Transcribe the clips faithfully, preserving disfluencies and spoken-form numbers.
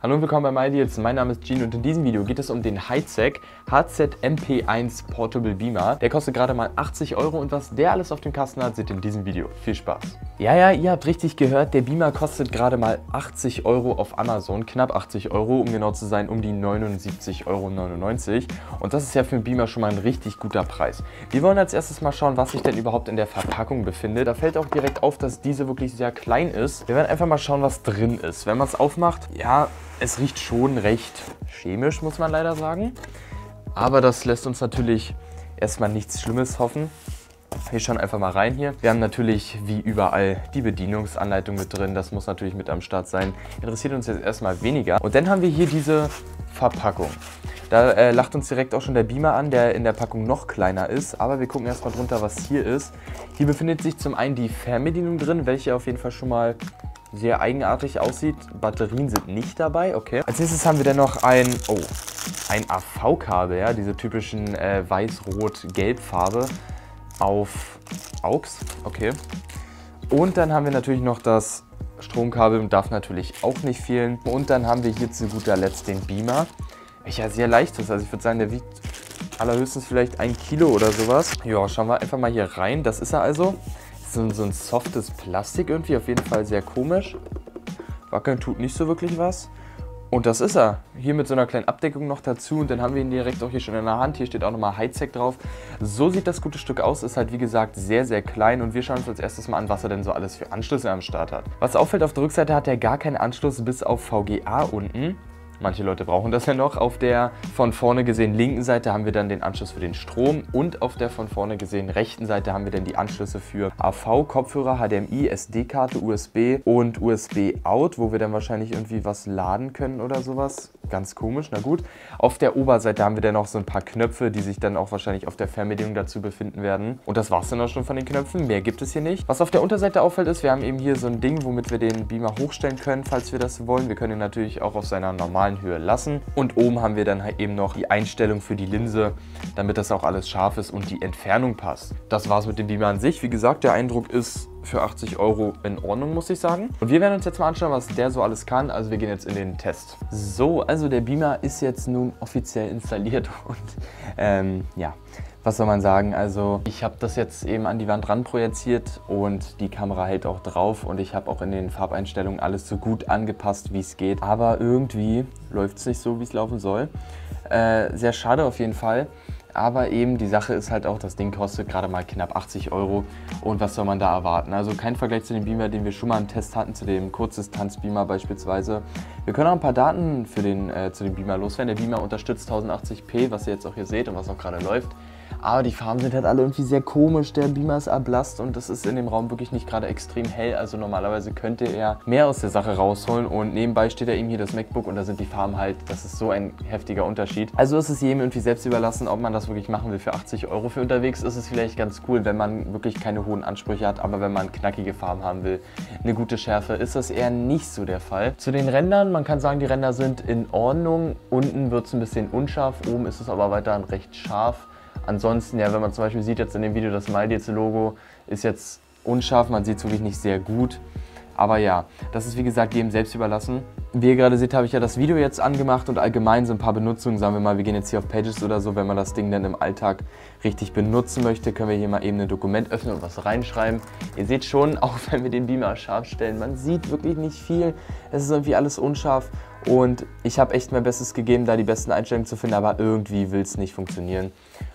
Hallo und willkommen bei MyDeals, mein Name ist Gene und in diesem Video geht es um den Hitzec H Z M P eins Portable Beamer. Der kostet gerade mal achtzig Euro und was der alles auf dem Kasten hat, seht ihr in diesem Video. Viel Spaß! Ja, ja, ihr habt richtig gehört, der Beamer kostet gerade mal achtzig Euro auf Amazon, knapp achtzig Euro, um genau zu sein, um die neunundsiebzig Euro neunundneunzig. Und das ist ja für einen Beamer schon mal ein richtig guter Preis. Wir wollen als erstes mal schauen, was sich denn überhaupt in der Verpackung befindet. Da fällt auch direkt auf, dass diese wirklich sehr klein ist. Wir werden einfach mal schauen, was drin ist. Wenn man es aufmacht, ja, es riecht schon recht chemisch, muss man leider sagen. Aber das lässt uns natürlich erstmal nichts Schlimmes hoffen. Wir schauen einfach mal rein hier. Wir haben natürlich wie überall die Bedienungsanleitung mit drin. Das muss natürlich mit am Start sein. Interessiert uns jetzt erstmal weniger. Und dann haben wir hier diese Verpackung. Da äh, lacht uns direkt auch schon der Beamer an, der in der Packung noch kleiner ist. Aber wir gucken erstmal drunter, was hier ist. Hier befindet sich zum einen die Fernbedienung drin, welche auf jeden Fall schon mal sehr eigenartig aussieht. Batterien sind nicht dabei, okay. Als nächstes haben wir dann noch ein, oh, ein A V-Kabel, ja, diese typischen äh, weiß-rot-gelb-Farbe auf A U X, okay. Und dann haben wir natürlich noch das Stromkabel, darf natürlich auch nicht fehlen. Und dann haben wir hier zu guter Letzt den Beamer, welcher sehr leicht ist. Also ich würde sagen, der wiegt allerhöchstens vielleicht ein Kilo oder sowas. Ja, schauen wir einfach mal hier rein. Das ist er also. So, so ein softes Plastik irgendwie, auf jeden Fall sehr komisch. Wackeln tut nicht so wirklich was. Und das ist er. Hier mit so einer kleinen Abdeckung noch dazu. Und dann haben wir ihn direkt auch hier schon in der Hand. Hier steht auch nochmal Hitzec drauf. So sieht das gute Stück aus. Ist halt wie gesagt sehr, sehr klein. Und wir schauen uns als erstes mal an, was er denn so alles für Anschlüsse am Start hat. Was auffällt, auf der Rückseite hat er gar keinen Anschluss bis auf V G A unten. Manche Leute brauchen das ja noch. Auf der von vorne gesehen linken Seite haben wir dann den Anschluss für den Strom und auf der von vorne gesehen rechten Seite haben wir dann die Anschlüsse für A V, Kopfhörer, H D M I, S D-Karte, U S B und U S B-Out, wo wir dann wahrscheinlich irgendwie was laden können oder sowas. Ganz komisch, na gut. Auf der Oberseite haben wir dann noch so ein paar Knöpfe, die sich dann auch wahrscheinlich auf der Fernbedienung dazu befinden werden. Und das war es dann auch schon von den Knöpfen. Mehr gibt es hier nicht. Was auf der Unterseite auffällt ist, wir haben eben hier so ein Ding, womit wir den Beamer hochstellen können, falls wir das wollen. Wir können ihn natürlich auch auf seiner normalen Höhe lassen. Und oben haben wir dann halt eben noch die Einstellung für die Linse, damit das auch alles scharf ist und die Entfernung passt. Das war's mit dem Beamer an sich. Wie gesagt, der Eindruck ist für achtzig Euro in Ordnung, muss ich sagen. Und wir werden uns jetzt mal anschauen, was der so alles kann. Also wir gehen jetzt in den Test. So, also der Beamer ist jetzt nun offiziell installiert und ähm, ja, was soll man sagen? Also ich habe das jetzt eben an die Wand ran projiziert und die Kamera hält auch drauf und ich habe auch in den Farbeinstellungen alles so gut angepasst, wie es geht. Aber irgendwie läuft es nicht so, wie es laufen soll. Äh, sehr schade auf jeden Fall. Aber eben die Sache ist halt auch, das Ding kostet gerade mal knapp achtzig Euro und was soll man da erwarten? Also kein Vergleich zu dem Beamer, den wir schon mal im Test hatten, zu dem Kurzdistanz-Beamer beispielsweise. Wir können auch ein paar Daten für den, äh, zu dem Beamer loswerden. Der Beamer unterstützt tausendachtzig p, was ihr jetzt auch hier seht und was auch gerade läuft. Aber die Farben sind halt alle irgendwie sehr komisch. Der Beamer ist erblasst und das ist in dem Raum wirklich nicht gerade extrem hell. Also normalerweise könnte er mehr aus der Sache rausholen. Und nebenbei steht ja eben hier das MacBook und da sind die Farben halt, das ist so ein heftiger Unterschied. Also ist es jedem irgendwie selbst überlassen, ob man das wirklich machen will für achtzig Euro. Für unterwegs ist es vielleicht ganz cool, wenn man wirklich keine hohen Ansprüche hat. Aber wenn man knackige Farben haben will, eine gute Schärfe, ist das eher nicht so der Fall. Zu den Rändern, man kann sagen, die Ränder sind in Ordnung. Unten wird es ein bisschen unscharf, oben ist es aber weiterhin recht scharf. Ansonsten, ja, wenn man zum Beispiel sieht jetzt in dem Video, das MyDeals-Logo ist jetzt unscharf, man sieht es wirklich nicht sehr gut. Aber ja, das ist wie gesagt jedem selbst überlassen. Wie ihr gerade seht, habe ich ja das Video jetzt angemacht und allgemein so ein paar Benutzungen, sagen wir mal, wir gehen jetzt hier auf Pages oder so, wenn man das Ding dann im Alltag richtig benutzen möchte, können wir hier mal eben ein Dokument öffnen und was reinschreiben. Ihr seht schon, auch wenn wir den Beamer scharf stellen, man sieht wirklich nicht viel, es ist irgendwie alles unscharf und ich habe echt mein Bestes gegeben, da die besten Einstellungen zu finden, aber irgendwie will es nicht funktionieren.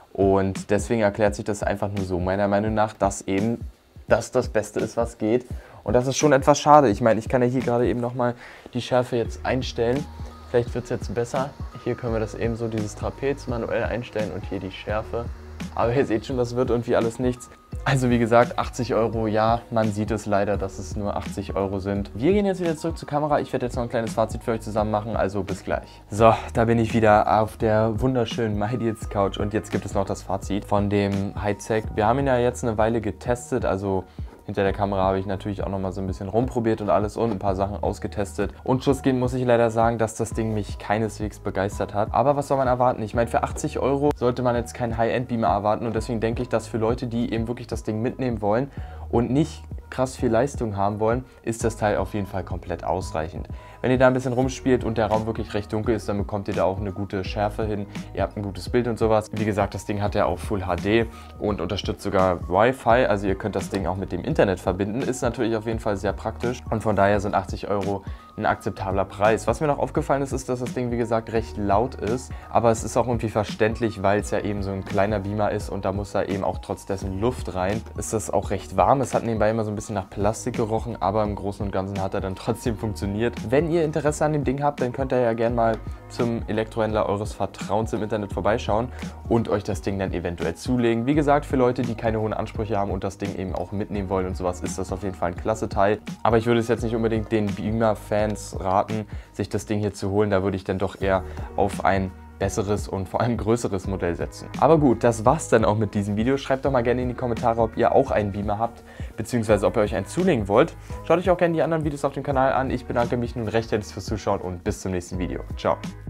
Und deswegen erklärt sich das einfach nur so, meiner Meinung nach, dass eben das das Beste ist, was geht. Und das ist schon etwas schade. Ich meine, ich kann ja hier gerade eben nochmal die Schärfe jetzt einstellen. Vielleicht wird es jetzt besser. Hier können wir das eben so, dieses Trapez manuell einstellen und hier die Schärfe. Aber ihr seht schon, das wird irgendwie alles nichts. Also wie gesagt, achtzig Euro, ja, man sieht es leider, dass es nur achtzig Euro sind. Wir gehen jetzt wieder zurück zur Kamera. Ich werde jetzt noch ein kleines Fazit für euch zusammen machen, also bis gleich. So, da bin ich wieder auf der wunderschönen MyDeals Couch und jetzt gibt es noch das Fazit von dem Hitzec. Wir haben ihn ja jetzt eine Weile getestet, also hinter der Kamera habe ich natürlich auch noch mal so ein bisschen rumprobiert und alles und ein paar Sachen ausgetestet. Und schlussgehend muss ich leider sagen, dass das Ding mich keineswegs begeistert hat. Aber was soll man erwarten? Ich meine, für achtzig Euro sollte man jetzt keinen High-End-Beamer erwarten und deswegen denke ich, dass für Leute, die eben wirklich das Ding mitnehmen wollen und nicht krass viel Leistung haben wollen, ist das Teil auf jeden Fall komplett ausreichend. Wenn ihr da ein bisschen rumspielt und der Raum wirklich recht dunkel ist, dann bekommt ihr da auch eine gute Schärfe hin. Ihr habt ein gutes Bild und sowas. Wie gesagt, das Ding hat ja auch Full H D und unterstützt sogar Wi-Fi. Also ihr könnt das Ding auch mit dem Internet verbinden. Ist natürlich auf jeden Fall sehr praktisch und von daher sind achtzig Euro ein akzeptabler Preis. Was mir noch aufgefallen ist, ist, dass das Ding, wie gesagt, recht laut ist. Aber es ist auch irgendwie verständlich, weil es ja eben so ein kleiner Beamer ist und da muss da eben auch trotz dessen Luft rein. Ist das auch recht warm. Es hat nebenbei immer so ein bisschen nach Plastik gerochen, aber im Großen und Ganzen hat er dann trotzdem funktioniert. Wenn ihr Interesse an dem Ding habt, dann könnt ihr ja gerne mal zum Elektrohändler eures Vertrauens im Internet vorbeischauen und euch das Ding dann eventuell zulegen. Wie gesagt, für Leute, die keine hohen Ansprüche haben und das Ding eben auch mitnehmen wollen und sowas, ist das auf jeden Fall ein klasse Teil. Aber ich würde es jetzt nicht unbedingt den Beamer-Fans raten, sich das Ding hier zu holen. Da würde ich dann doch eher auf ein besseres und vor allem größeres Modell setzen. Aber gut, das war's dann auch mit diesem Video. Schreibt doch mal gerne in die Kommentare, ob ihr auch einen Beamer habt, beziehungsweise ob ihr euch einen zulegen wollt. Schaut euch auch gerne die anderen Videos auf dem Kanal an. Ich bedanke mich nun recht herzlich fürs Zuschauen und bis zum nächsten Video. Ciao.